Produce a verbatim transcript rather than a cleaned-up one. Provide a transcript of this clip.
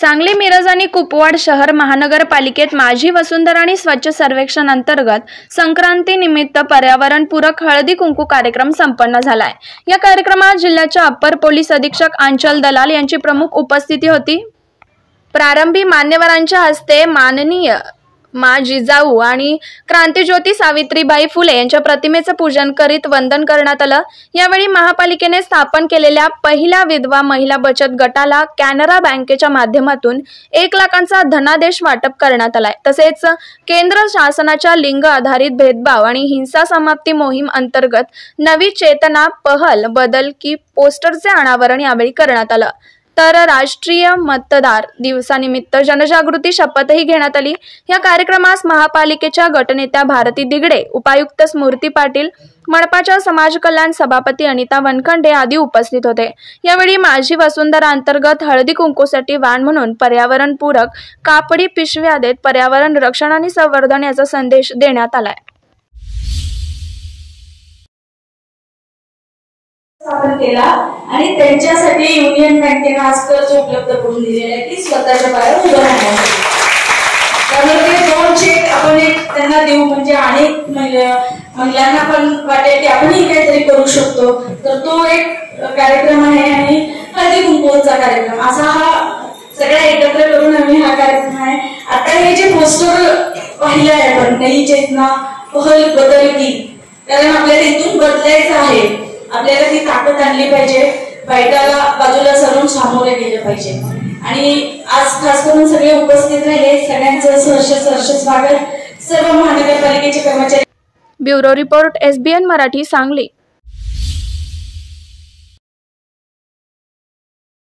सांगली, मिरज आणि कुपवाड शहर महानगरपालिकेत माझी वसुंधरा आणि स्वच्छ सर्वेक्षण अंतर्गत संक्रांती निमित्त पर्यावरणपूरक हळदी कुंकू कार्यक्रम संपन्न झालाय। या कार्यक्रमात जिल्ह्याच्या अप्पर पोलीस अधीक्षक आंचल दलाल यांची प्रमुख उपस्थिती होती। प्रारंभी मान्यवरांच्या हस्ते माननीय मा जिजाऊ आणि क्रांतीज्योती सावित्रीबाई फुले यांच्या प्रतिमेचं पूजन करीत वंदन करण्यात आलं। यावेळी महापालिकेने स्थापन केलेल्या पहिल्या विधवा महिला बचत गटाला कॅनरा बँकेच्या माध्यमातून एक लाखांचा धनादेश वाटप करण्यात आलाय। तसेच केंद्र शासनाच्या लिंग आधारित भेदभाव आणि हिंसा समाप्ती मोहीम अंतर्गत नवी चेतना पहल बदल की पोस्टरचे अनावरण यावेळी करण्यात आलं। तर राष्ट्रीय मतदार दिवसानिमित्त जनजागृती शपथही घेण्यात आली। या कार्यक्रमास महापालिकेच्या गटनेत्या भारती दिगडे, उपायुक्त स्मृती पाटील, मनपाच्या समाज कल्याण सभापती अनिता वनखंडे आदी उपस्थित होते। यावेळी माझी वसुंधरा अंतर्गत हळदी कुंकूसाठी वाण म्हणून पर्यावरणपूरक कापडी पिशव्या देत पर्यावरण रक्षण आणि संवर्धन याचा संदेश देण्यात आलाय। स्थापन केला आणि त्यांच्यासाठी युनियन बँकेने आज कर्ज उपलब्ध करून दिलेले आहे की स्वतःच्या पायावर उभं राहण्यासाठी। त्यामुळे ते दोन चेक आपण एक त्यांना देऊ म्हणजे अनेक महिलांना पण वाटेल की आपणही काहीतरी करू शकतो। तर तो एक कार्यक्रम आहे आणि हळदी कुंकूचा कार्यक्रम असा हा सगळ्या एकत्र करून आम्ही हा कार्यक्रम आहे। आता हे जे पोस्टर पाहिलं आहे आपण नई चेतना पहल बदल की, कारण आपल्याला इथून बदलायचं आहे, आपल्याला ती ताकद आणली पाहिजे, वाईटाला बाजूला सरून सामोरे गेले पाहिजे। आणि आज खास करून सगळे उपस्थित राहिले, सगळ्यांचं सहर्ष सहर्ष स्वागत। सर्व महानगरपालिकेचे कर्मचारी। Bureau report, S B N Marathi, Sangli.